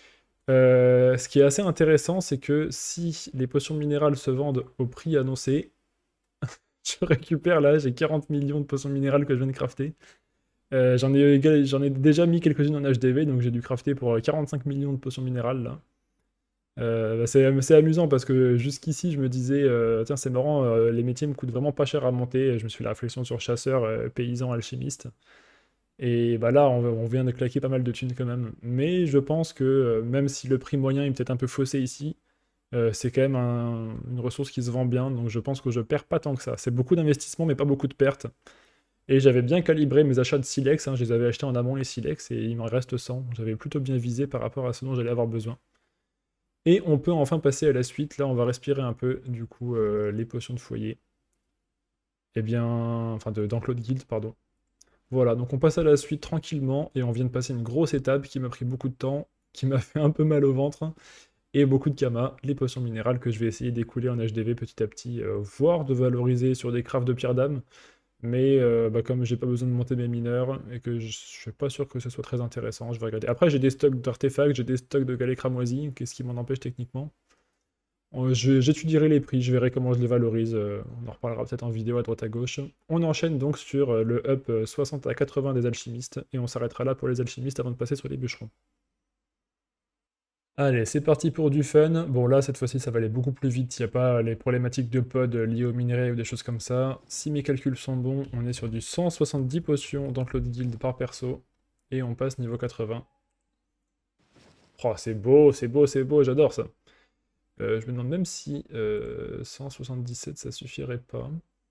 Ce qui est assez intéressant, c'est que si les potions minérales se vendent au prix annoncé, je récupère là, j'ai 40 millions de potions minérales que je viens de crafter. J'en ai déjà mis quelques-unes en HDV, donc j'ai dû crafter pour 45 millions de potions minérales là. Bah, c'est amusant parce que jusqu'ici je me disais, tiens c'est marrant, les métiers me coûtent vraiment pas cher à monter. Je me suis fait la réflexion sur chasseur, paysan, alchimiste. Et bah là on vient de claquer pas mal de thunes quand même. Mais je pense que même si le prix moyen est peut-être un peu faussé ici, c'est quand même une ressource qui se vend bien. Donc je pense que je perds pas tant que ça. C'est beaucoup d'investissement mais pas beaucoup de pertes. Et j'avais bien calibré mes achats de silex, hein, je les avais achetés en amont les silex et il m'en reste 100. J'avais plutôt bien visé par rapport à ce dont j'allais avoir besoin. Et on peut enfin passer à la suite. Là, on va respirer un peu, du coup, les potions de foyer. Eh bien, enfin, d'enclos de guild, pardon. Voilà, donc on passe à la suite tranquillement, et on vient de passer une grosse étape qui m'a pris beaucoup de temps, qui m'a fait un peu mal au ventre, et beaucoup de kamas, les potions minérales que je vais essayer d'écouler en HDV petit à petit, voire de valoriser sur des crafts de pierre d'âme. Mais bah, comme j'ai pas besoin de monter mes mineurs, et que je suis pas sûr que ce soit très intéressant, je vais regarder. Après, j'ai des stocks d'artefacts, j'ai des stocks de galets cramoisis, qu'est-ce qui m'en empêche techniquement? J'étudierai les prix, je verrai comment je les valorise, on en reparlera peut-être en vidéo à droite à gauche. On enchaîne donc sur le up 60 à 80 des alchimistes, et on s'arrêtera là pour les alchimistes avant de passer sur les bûcherons. Allez, c'est parti pour du fun. Bon là, cette fois-ci, ça va aller beaucoup plus vite, il n'y a pas les problématiques de pod liées aux minerais ou des choses comme ça. Si mes calculs sont bons, on est sur du 170 potions d'enclos de guild par perso, et on passe niveau 80. Oh, c'est beau, c'est beau, c'est beau, j'adore ça. Je me demande même si 177 ça suffirait pas.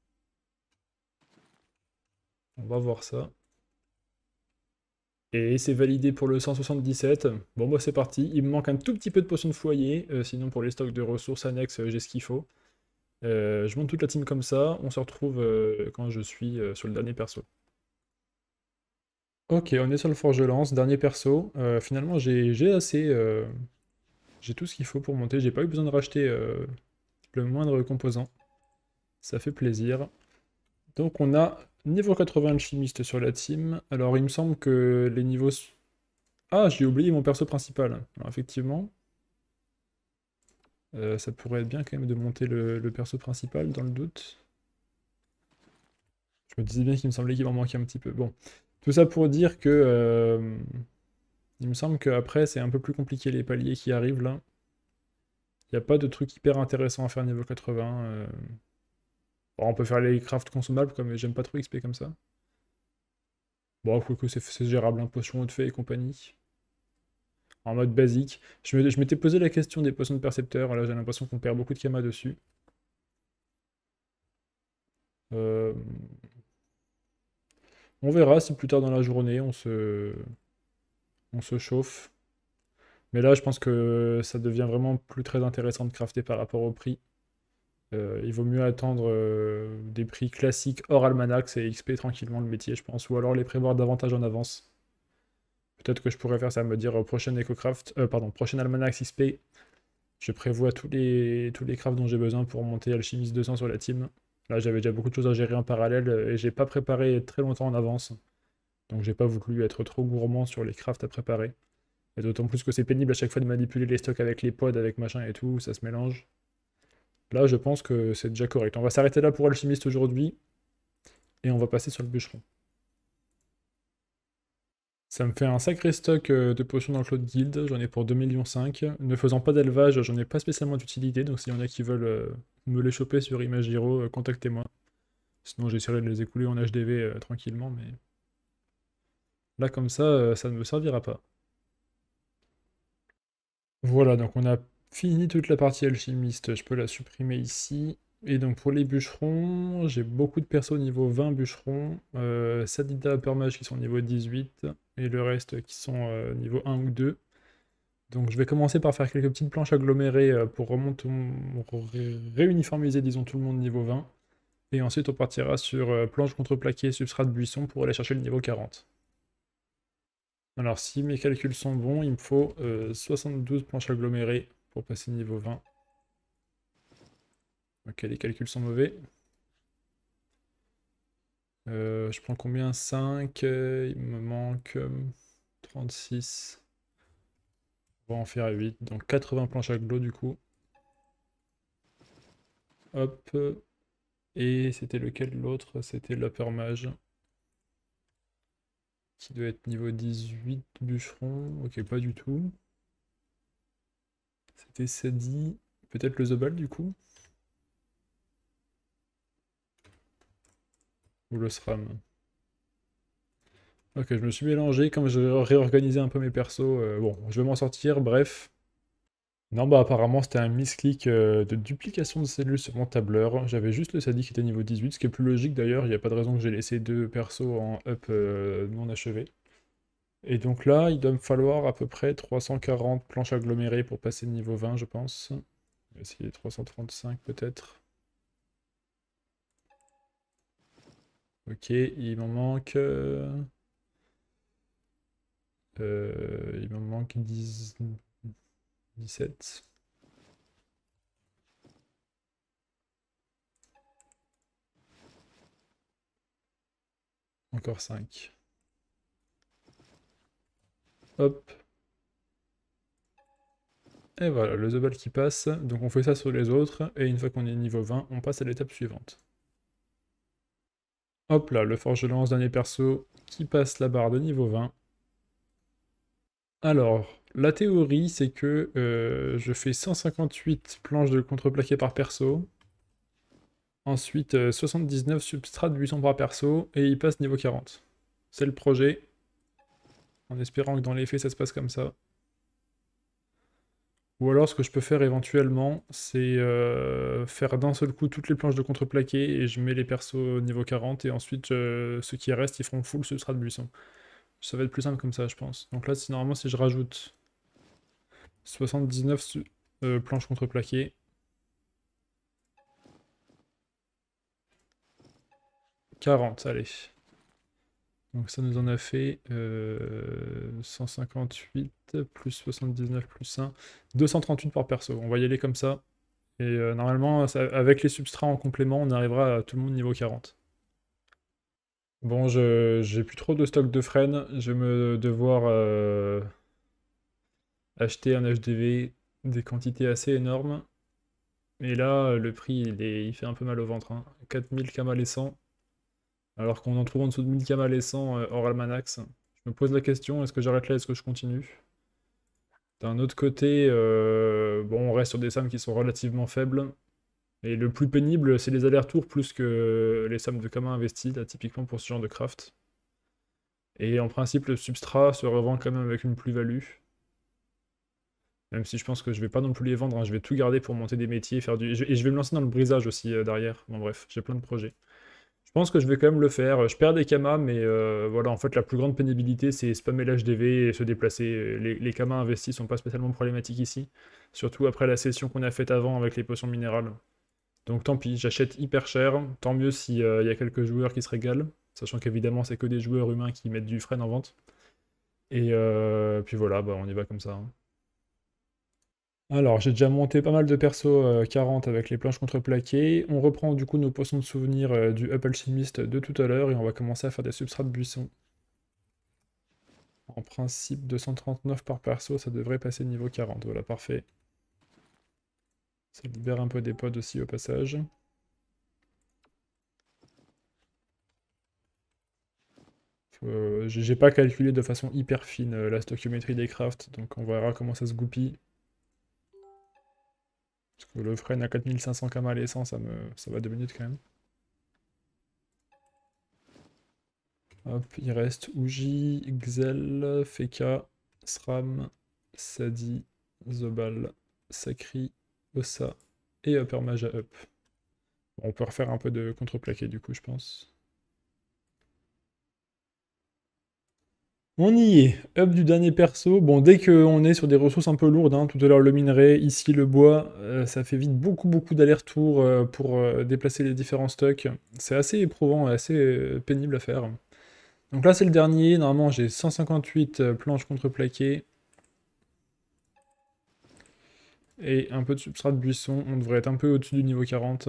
On va voir ça. Et c'est validé pour le 177. Bon, moi c'est parti. Il me manque un tout petit peu de potions de foyer. Sinon, pour les stocks de ressources annexes, j'ai ce qu'il faut. Je monte toute la team comme ça. On se retrouve quand je suis sur le dernier perso. Ok, on est sur le forge-lance, dernier perso. Finalement, j'ai assez. J'ai tout ce qu'il faut pour monter. J'ai pas eu besoin de racheter le moindre composant. Ça fait plaisir. Donc on a niveau 80 alchimiste sur la team. Alors il me semble que les niveaux... Ah, j'ai oublié mon perso principal. Alors effectivement, ça pourrait être bien quand même de monter le perso principal dans le doute. Je me disais bien qu'il me semblait qu'il m'en manquait un petit peu. Bon, tout ça pour dire que... il me semble qu'après c'est un peu plus compliqué les paliers qui arrivent là. Il n'y a pas de truc hyper intéressant à faire niveau 80. Bon, on peut faire les crafts consommables, quoi, mais j'aime pas trop XP comme ça. Bon, quoique c'est gérable, hein, potion haute fée et compagnie. En mode basique. Je m'étais posé la question des potions de percepteur, là j'ai l'impression qu'on perd beaucoup de kamas dessus. Euh, On verra si plus tard dans la journée on se chauffe. Mais là je pense que ça devient vraiment plus très intéressant de crafter par rapport au prix. Il vaut mieux attendre des prix classiques hors almanach et XP tranquillement le métier je pense. Ou alors les prévoir davantage en avance. Peut-être que je pourrais faire ça, me dire prochaine EcoCraft, pardon, prochaine almanach XP. Je prévois tous les crafts dont j'ai besoin pour monter Alchimiste 200 sur la team. Là, j'avais déjà beaucoup de choses à gérer en parallèle et j'ai pas préparé très longtemps en avance. Donc, j'ai pas voulu être trop gourmand sur les crafts à préparer. Et d'autant plus que c'est pénible à chaque fois de manipuler les stocks avec les pods, avec machin et tout, ça se mélange. Là, je pense que c'est déjà correct. On va s'arrêter là pour Alchimiste aujourd'hui et on va passer sur le bûcheron. Ça me fait un sacré stock de potions dans le Cloud Guild, j'en ai pour 2,5 millions. Ne faisant pas d'élevage, j'en ai pas spécialement d'utilité, donc s'il y en a qui veulent me les choper sur Imagiro, contactez-moi. Sinon j'essaierai de les écouler en HDV tranquillement, mais là comme ça ne me servira pas. Voilà, donc on a fini toute la partie alchimiste, je peux la supprimer ici. Et donc pour les bûcherons, j'ai beaucoup de persos niveau 20 bûcherons, Sadida Upper Mage qui sont niveau 18, et le reste qui sont niveau 1 ou 2. Donc je vais commencer par faire quelques petites planches agglomérées pour réuniformiser, disons, tout le monde niveau 20. Et ensuite on partira sur planche contreplaqué, substrat de buisson pour aller chercher le niveau 40. Alors si mes calculs sont bons, il me faut 72 planches agglomérées pour passer niveau 20. Ok, les calculs sont mauvais. Je prends combien? 5, il me manque 36. On va en faire 8, donc 80 planches agglo du coup. Hop. Et c'était lequel l'autre? C'était l'Upper Mage. Qui doit être niveau 18 bûcheron. Ok, pas du tout. C'était Sadi. Peut-être le Zobal du coup? Ou le SRAM? Ok, je me suis mélangé. Comme je réorganisé un peu mes persos, bon, je vais m'en sortir, bref. Non, bah apparemment c'était un misclick de duplication de cellules sur mon tableur. J'avais juste le Sadi qui était niveau 18, ce qui est plus logique d'ailleurs. Il n'y a pas de raison que j'ai laissé deux persos en up non achevés. Et donc là, il doit me falloir à peu près 340 planches agglomérées pour passer niveau 20, je pense. On va essayer 335 peut-être. Ok, il m'en manque... il m'en manque 10... 17. Encore 5. Hop. Et voilà, le Zobal qui passe. Donc on fait ça sur les autres. Et une fois qu'on est niveau 20, on passe à l'étape suivante. Hop là, le forge de lance dernier perso qui passe la barre de niveau 20. Alors, la théorie, c'est que je fais 158 planches de contreplaqué par perso. Ensuite, 79 substrats de buisson par perso, et il passe niveau 40. C'est le projet, en espérant que dans les faits, ça se passe comme ça. Ou alors, ce que je peux faire éventuellement, c'est faire d'un seul coup toutes les planches de contreplaqué, et je mets les persos au niveau 40, et ensuite, ceux qui restent, ils feront full substrat de buisson. Ça va être plus simple comme ça, je pense. Donc là, normalement, si je rajoute 79 planches contreplaquées, 40, allez. Donc ça nous en a fait 158 plus 79 plus 1, 238 par perso. On va y aller comme ça. Et normalement, avec les substrats en complément, on arrivera à tout le monde niveau 40. Bon, j'ai plus trop de stock de frêne. Je vais me devoir acheter un HDV des quantités assez énormes. Et là, le prix, il fait un peu mal au ventre, hein. 4000 Kamalaissant. Alors qu'on en trouve en dessous de 1000 Kamalaissant hors Almanax. Je me pose la question, est-ce que j'arrête là, est-ce que je continue? D'un autre côté, bon, on reste sur des sommes qui sont relativement faibles. Et le plus pénible, c'est les allers-retours plus que les sommes de commun investies, là, typiquement pour ce genre de craft. Et en principe, le substrat se revend quand même avec une plus-value. Même si je pense que je vais pas non plus les vendre, hein, je vais tout garder pour monter des métiers, faire du... Et je vais me lancer dans le brisage aussi derrière. Bon bref, j'ai plein de projets. Je pense que je vais quand même le faire. Je perds des kamas, mais voilà, en fait, la plus grande pénibilité, c'est spammer l'HDV et se déplacer. Les kamas investis sont pas spécialement problématiques ici. Surtout après la session qu'on a faite avant avec les potions minérales. Donc tant pis, j'achète hyper cher. Tant mieux s'il y a quelques joueurs qui se régalent. Sachant qu'évidemment, c'est que des joueurs humains qui mettent du frein en vente. Et puis voilà, bah, on y va comme ça, hein. Alors, j'ai déjà monté pas mal de persos 40 avec les planches contreplaquées. On reprend du coup nos potions de souvenirs du Up Alchimiste de tout à l'heure et on va commencer à faire des substrats de buisson. En principe, 239 par perso, ça devrait passer niveau 40. Voilà, parfait. Ça libère un peu des pods aussi au passage. J'ai pas calculé de façon hyper fine la stoichiométrie des crafts, donc on verra comment ça se goupille. Parce que le frame à 4500 km à l'essence, ça va 2 minutes quand même. Hop, il reste Uji, Xel, Feka, Sram, Sadi, Zobal, Sakri, Ossa et Upper Maja Up. Bon, on peut refaire un peu de contreplaqué du coup, je pense. On y est, up du dernier perso. Bon, dès qu'on est sur des ressources un peu lourdes, hein, tout à l'heure le minerai, ici le bois, ça fait vite beaucoup d'allers-retours pour déplacer les différents stocks. C'est assez éprouvant et assez pénible à faire. Donc là c'est le dernier, normalement j'ai 158 planches contreplaquées. Et un peu de substrat de buisson, on devrait être un peu au-dessus du niveau 40.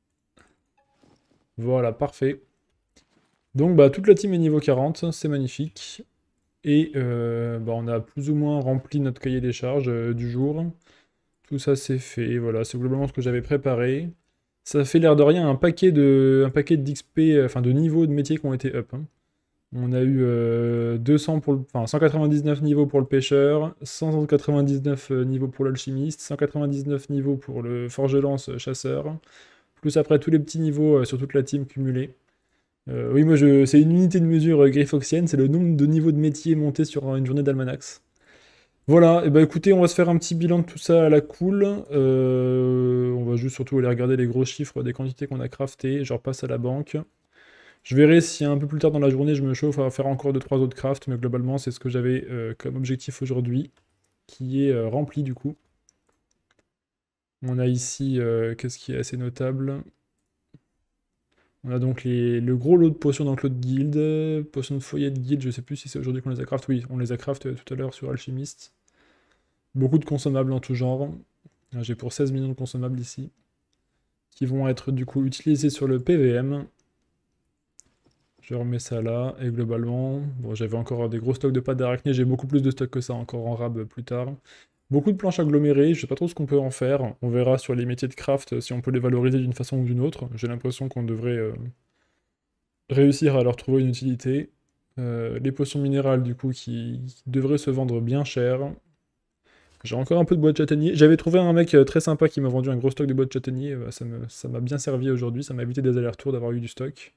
Voilà, parfait. Donc bah toute la team est niveau 40, c'est magnifique. Et bah, on a plus ou moins rempli notre cahier des charges du jour. Tout ça c'est fait, voilà, c'est globalement ce que j'avais préparé. Ça fait l'air de rien un paquet d'XP, enfin de niveaux de métiers qui ont été up. Hein. On a eu 200 pour enfin, 199 niveaux pour le pêcheur, 199 niveaux pour l'alchimiste, 199 niveaux pour le forge-lance chasseur, plus après tous les petits niveaux sur toute la team cumulée. Oui, moi, c'est une unité de mesure griffoxienne, c'est le nombre de niveaux de métier montés sur une journée d'Almanax. Voilà, et bah écoutez, on va se faire un petit bilan de tout ça à la cool. On va juste surtout aller regarder les gros chiffres des quantités qu'on a craftées. Je repasse à la banque. Je verrai si un peu plus tard dans la journée je me chauffe à faire encore 2-3 autres crafts, mais globalement c'est ce que j'avais comme objectif aujourd'hui, qui est rempli du coup. On a ici, qu'est-ce qui est assez notable? On a donc le gros lot de potions d'enclos de guild, potions de foyer de guild, je sais plus si c'est aujourd'hui qu'on les a craft, oui, on les a craft tout à l'heure sur Alchimiste. Beaucoup de consommables en tout genre. J'ai pour 16 millions de consommables ici, qui vont être du coup utilisés sur le PVM. Je remets ça là, et globalement, bon, j'avais encore des gros stocks de pâtes d'arachnées, j'ai beaucoup plus de stocks que ça encore en rab plus tard. Beaucoup de planches agglomérées, je sais pas trop ce qu'on peut en faire, on verra sur les métiers de craft si on peut les valoriser d'une façon ou d'une autre. J'ai l'impression qu'on devrait réussir à leur trouver une utilité. Les potions minérales du coup qui devraient se vendre bien cher. J'ai encore un peu de bois de châtaignier. J'avais trouvé un mec très sympa qui m'a vendu un gros stock de bois de châtaignier, ça m'a bien servi aujourd'hui, ça m'a évité des allers-retours d'avoir eu du stock.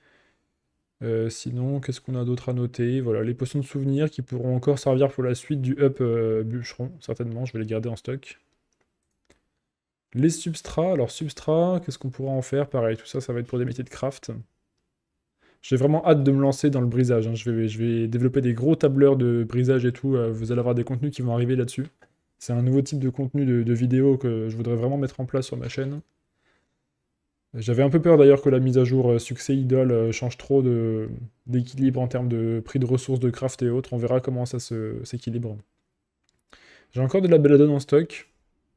Sinon, qu'est-ce qu'on a d'autre à noter? Voilà, les potions de souvenirs qui pourront encore servir pour la suite du up bûcheron, certainement, je vais les garder en stock. Les substrats, alors substrats, qu'est-ce qu'on pourra en faire? Pareil, tout ça, ça va être pour des métiers de craft. J'ai vraiment hâte de me lancer dans le brisage, hein. Je vais développer des gros tableurs de brisage et tout, vous allez avoir des contenus qui vont arriver là-dessus. C'est un nouveau type de contenu de vidéo que je voudrais vraiment mettre en place sur ma chaîne. J'avais un peu peur d'ailleurs que la mise à jour succès idole change trop d'équilibre en termes de prix de ressources de craft et autres. On verra comment ça s'équilibre. J'ai encore de la belladone en stock.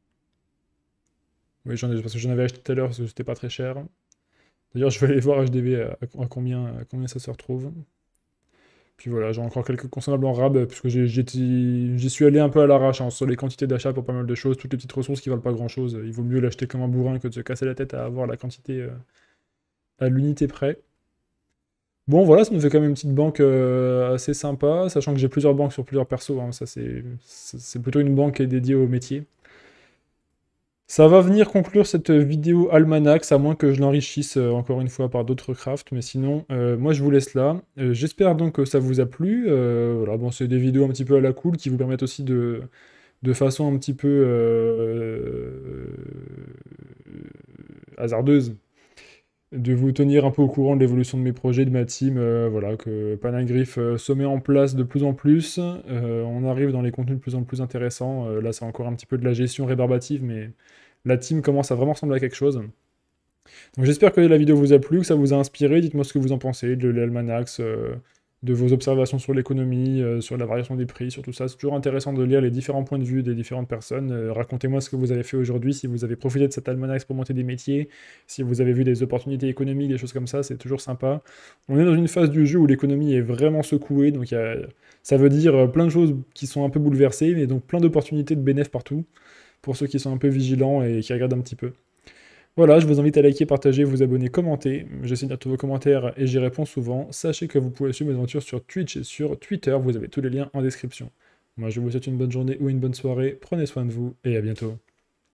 Oui, parce que j'en avais acheté tout à l'heure parce que c'était pas très cher. D'ailleurs, je vais aller voir HDV à combien ça se retrouve. Puis voilà, j'ai encore quelques consommables en rab, puisque j'y suis allé un peu à l'arrache hein, sur les quantités d'achat pour pas mal de choses, toutes les petites ressources qui valent pas grand chose. Il vaut mieux l'acheter comme un bourrin que de se casser la tête à avoir la quantité à l'unité près. Bon voilà, ça nous fait quand même une petite banque assez sympa, sachant que j'ai plusieurs banques sur plusieurs persos, hein, ça c'est plutôt une banque qui est dédiée au métier. Ça va venir conclure cette vidéo Almanax, à moins que je l'enrichisse encore une fois par d'autres crafts, mais sinon, moi je vous laisse là. J'espère donc que ça vous a plu. Voilà, bon, c'est des vidéos un petit peu à la cool qui vous permettent aussi de façon un petit peu hasardeuse de vous tenir un peu au courant de l'évolution de mes projets, de ma team, voilà, que Panagriff se met en place de plus en plus. On arrive dans les contenus de plus en plus intéressants. Là, c'est encore un petit peu de la gestion rébarbative, mais la team commence à vraiment ressembler à quelque chose. Donc j'espère que la vidéo vous a plu, que ça vous a inspiré. Dites-moi ce que vous en pensez de l'Almanax, de vos observations sur l'économie, sur la variation des prix, sur tout ça. C'est toujours intéressant de lire les différents points de vue des différentes personnes. Racontez-moi ce que vous avez fait aujourd'hui, si vous avez profité de cet Almanax pour monter des métiers, si vous avez vu des opportunités économiques, des choses comme ça, c'est toujours sympa. On est dans une phase du jeu où l'économie est vraiment secouée, donc ça veut dire plein de choses qui sont un peu bouleversées, mais donc plein d'opportunités de bénéfices partout, pour ceux qui sont un peu vigilants et qui regardent un petit peu. Voilà, je vous invite à liker, partager, vous abonner, commenter. J'essaie de lire tous vos commentaires et j'y réponds souvent. Sachez que vous pouvez suivre mes aventures sur Twitch et sur Twitter, vous avez tous les liens en description. Moi je vous souhaite une bonne journée ou une bonne soirée, prenez soin de vous et à bientôt.